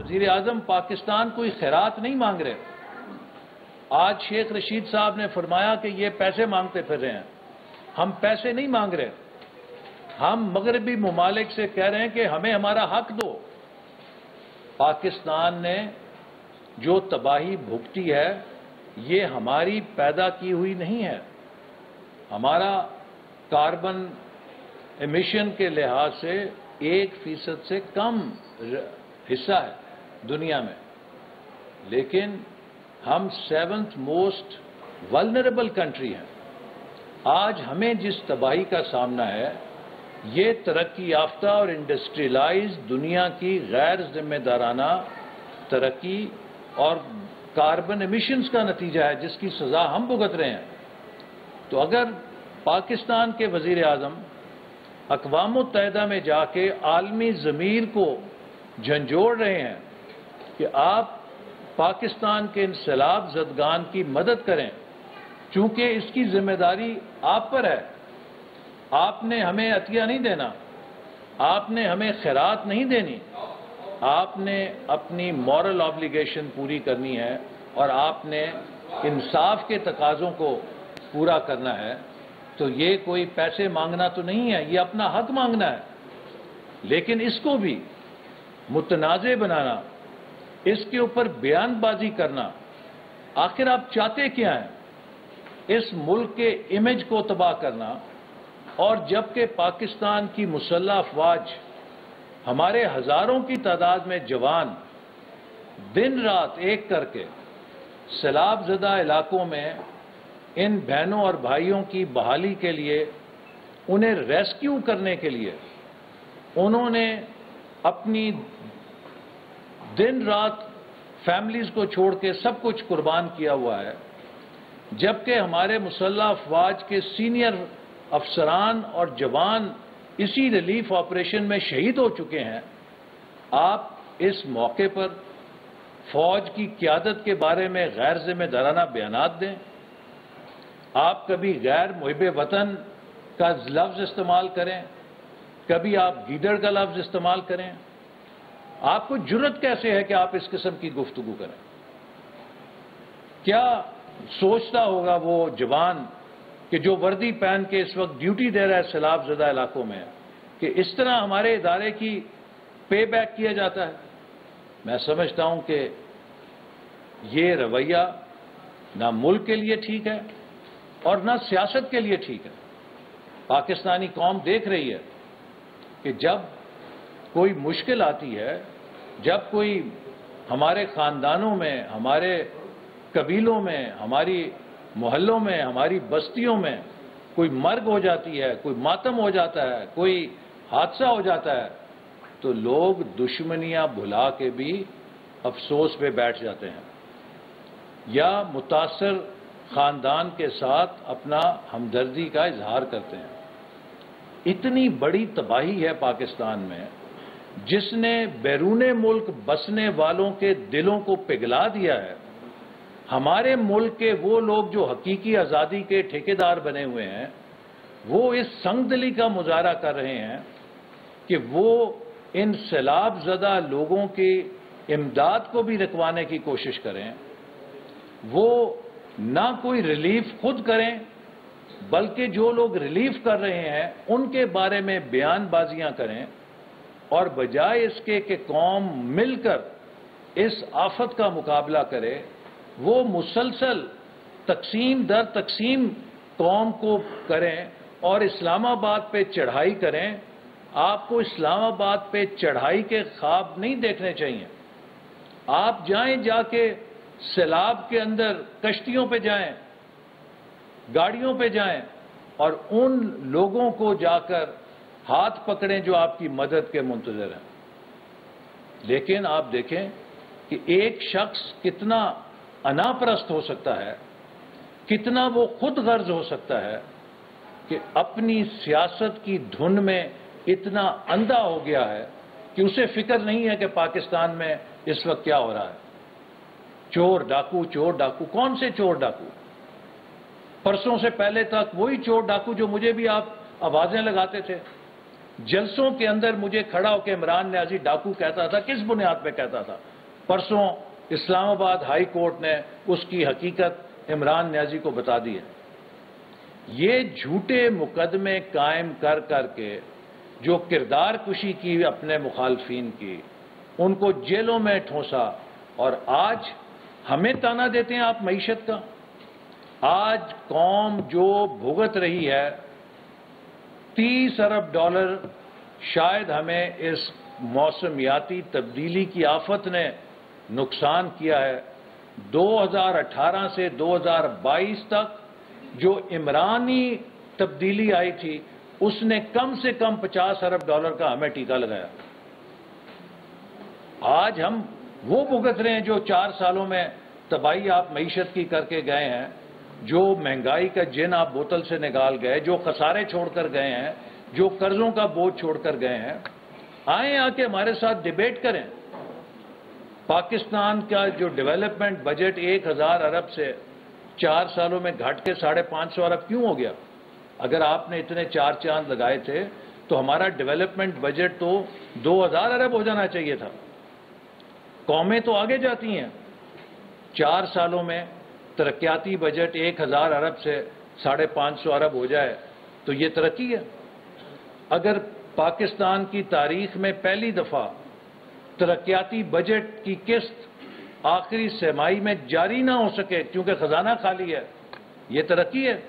وزیر اعظم پاکستان کوئی خیرات نہیں مانگ رہے. آج شیخ رشید صاحب نے فرمایا کہ یہ پیسے مانگتے پھر رہے ہیں. ہم پیسے نہیں مانگ رہے. ہم مغربی ممالک سے کہہ رہے ہیں کہ ہمیں ہمارا حق دو. پاکستان نے جو تباہی بھگتی ہے یہ ہماری پیدا کی ہوئی نہیں ہے. ہمارا کاربن ایمیشن کے لحاظ سے 1% سے کم حصہ ہے دنیا میں، لیکن ہم 7th موسٹ ولنریبل کنٹری ہیں. آج ہمیں جس تباہی کا سامنا ہے یہ ترقی یافتہ اور انڈسٹریلائز دنیا کی غیر ذمہ دارانہ ترقی اور کاربن ایمیشنز کا نتیجہ ہے جس کی سزا ہم بھگت رہے ہیں. تو اگر پاکستان کے وزیر اعظم اقوام متحدہ میں جا کے عالمی ضمیر کو جھنجھوڑ رہے ہیں کہ آپ پاکستان کے انسلاب زدگان کی مدد کریں چونکہ اس کی ذمہ داری آپ پر ہے، آپ نے ہمیں عطیہ نہیں دینا، آپ نے ہمیں خیرات نہیں دینی، آپ نے اپنی مورل آبلیگیشن پوری کرنی ہے اور آپ نے انصاف کے تقاضوں کو پورا کرنا ہے. تو یہ کوئی پیسے مانگنا تو نہیں ہے، یہ اپنا حق مانگنا ہے. لیکن اس کو بھی متنازع بنانا، اس کے اوپر بیان بازی کرنا، آخر آپ چاہتے کیا ہیں؟ اس ملک کے امیج کو تباہ کرنا. اور جبکہ پاکستان کی مسلح افواج ہمارے ہزاروں کی تعداد میں جوان دن رات ایک کر کے سیلاب زدہ علاقوں میں ان بہنوں اور بھائیوں کی بحالی کے لیے، انہیں ریسکیو کرنے کے لیے انہوں نے اپنی دن رات فیملیز کو چھوڑ کے سب کچھ قربان کیا ہوا ہے، جبکہ ہمارے مسلح افواج کے سینئر افسران اور جوان اسی ریلیف آپریشن میں شہید ہو چکے ہیں. آپ اس موقع پر فوج کی قیادت کے بارے میں غیر ذمہ دارانہ بیانات دیں. آپ کبھی غیر محب وطن کا لفظ استعمال کریں، کبھی آپ گیدڑ کا لفظ استعمال کریں. آپ کو جرأت کیسے ہے کہ آپ اس قسم کی گفتگو کریں؟ کیا سوچتا ہوگا وہ جوان کہ جو وردی پہن کے اس وقت ڈیوٹی دے رہا ہے سیلاب زدہ علاقوں میں کہ اس طرح ہمارے ادارے کی پے بیک کیا جاتا ہے؟ میں سمجھتا ہوں کہ یہ رویہ نہ ملک کے لیے ٹھیک ہے اور نہ سیاست کے لیے ٹھیک ہے. پاکستانی قوم دیکھ رہی ہے کہ جب کوئی مشکل آتی ہے، جب کوئی ہمارے خاندانوں میں، ہمارے قبیلوں میں، ہماری محلوں میں، ہماری بستیوں میں کوئی مرگ ہو جاتی ہے، کوئی ماتم ہو جاتا ہے، کوئی حادثہ ہو جاتا ہے، تو لوگ دشمنیاں بھلا کے بھی افسوس پہ بیٹھ جاتے ہیں یا متاثر خاندان کے ساتھ اپنا ہمدردی کا اظہار کرتے ہیں. اتنی بڑی تباہی ہے پاکستان میں جس نے بیرون ملک بسنے والوں کے دلوں کو پگھلا دیا ہے. ہمارے ملک کے وہ لوگ جو حقیقی آزادی کے ٹھیکیدار بنے ہوئے ہیں وہ اس سنگ دلی کا مظاہرہ کر رہے ہیں کہ وہ ان سیلاب زدہ لوگوں کی امداد کو بھی رکوانے کی کوشش کریں. وہ نہ کوئی ریلیف خود کریں بلکہ جو لوگ ریلیف کر رہے ہیں ان کے بارے میں بیان بازیاں کریں، اور بجائے اس کے کہ قوم مل کر اس آفت کا مقابلہ کرے وہ مسلسل تقسیم در تقسیم قوم کو کریں اور اسلام آباد پہ چڑھائی کریں. آپ کو اسلام آباد پہ چڑھائی کے خواب نہیں دیکھنے چاہیے. آپ جائیں، جا کے سیلاب کے اندر کشتیوں پہ جائیں، گاڑیوں پہ جائیں اور ان لوگوں کو جا کر ہاتھ پکڑیں جو آپ کی مدد کے منتظر ہیں. لیکن آپ دیکھیں کہ ایک شخص کتنا انا پرست ہو سکتا ہے، کتنا وہ خود غرض ہو سکتا ہے کہ اپنی سیاست کی دھن میں اتنا اندھا ہو گیا ہے کہ اسے فکر نہیں ہے کہ پاکستان میں اس وقت کیا ہو رہا ہے. چور ڈاکو، کون سے چور ڈاکو؟ پرسوں سے پہلے تک وہی چور ڈاکو جو مجھے بھی آپ آوازیں لگاتے تھے. جلسوں کے اندر مجھے کھڑا ہو کے عمران نیازی ڈاکو کہتا تھا. کس بنیاد پہ کہتا تھا؟ परसों इस्लामाबाद हाई कोर्ट ने उसकी हकीकत इमरान नियाज़ी को बता दी है। ये झूठे मुकदमे कायम कर करके जो किरदार कुशी की अपने मुखालफीन की, उनको जेलों में ठोंसा, और आज हमें ताना देते हैं आप मईशत का। आज कौम जो भुगत रही है, 30 अरब डॉलर शायद हमें इस मौसमियाती तब्दीली की आफत ने नुकसान किया है। 2018 से 2022 तक जो इमरानी तब्दीली आई थी, उसने कम से कम 50 अरब डॉलर का हमें टीका लगाया। आज हम वो भुगत रहे हैं जो 4 सालों में तबाही आप मईशत की करके गए हैं, जो महंगाई का जिन आप बोतल से निकाल गए, जो खसारे छोड़कर गए हैं, जो कर्जों का बोझ छोड़कर गए हैं। आए आके हमारे साथ डिबेट करें। पाकिस्तान का जो डेवलपमेंट बजट 1000 अरब से 4 सालों में घट के 550 अरब क्यों हो गया? अगर आपने इतने 4 चांद लगाए थे तो हमारा डेवलपमेंट बजट तो 2000 अरब हो जाना चाहिए था। कौमें तो आगे जाती हैं। 4 सालों में तरक्याती बजट 1000 अरब से 550 अरब हो जाए तो ये तरक्की है। अगर पाकिस्तान की तारीख में पहली दफा तरक्याती बजट की किस्त आखिरी सहमाही में जारी ना हो सके क्योंकि खजाना खाली है, ये तरक्की है।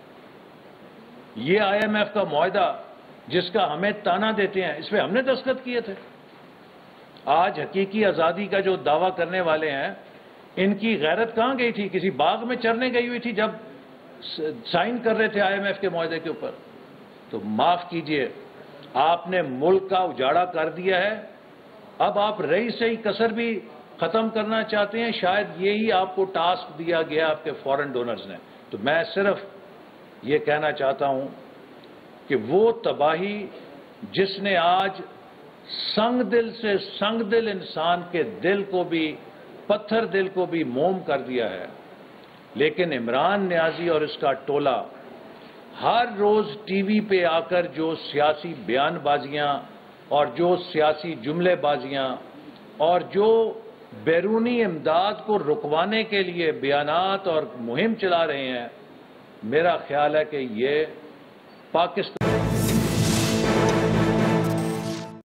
ये IMF का मुआहदा जिसका हमें ताना देते हैं, इस पे हमने दस्तखत किए थे। आज हकीकी आज़ादी का जो दावा करने वाले हैं, इनकी गैरत कहाँ गई थी? किसी बाग में चरने गई हुई थी जब साइन कर रहे थे IMF के मुआहदे के ऊपर। तो माफ कीजिए, आपने मुल्क का उजाड़ा कर दिया है। अब आप रही सही कसर भी खत्म करना चाहते हैं। शायद यही आपको टास्क दिया गया आपके फॉरेन डोनर्स ने। तो मैं सिर्फ ये कहना चाहता हूं कि वो तबाही जिसने आज संगदिल से संगदिल इंसान के दिल को भी, पत्थर दिल को भी मोम कर दिया है, लेकिन इमरान नियाज़ी और इसका टोला हर रोज टीवी पे आकर जो सियासी बयानबाजियां और जो सियासी जुमलेबाजियां और जो बैरूनी इमदाद को रुकवाने के लिए बयानात और मुहिम चला रहे हैं, मेरा ख्याल है कि ये पाकिस्तान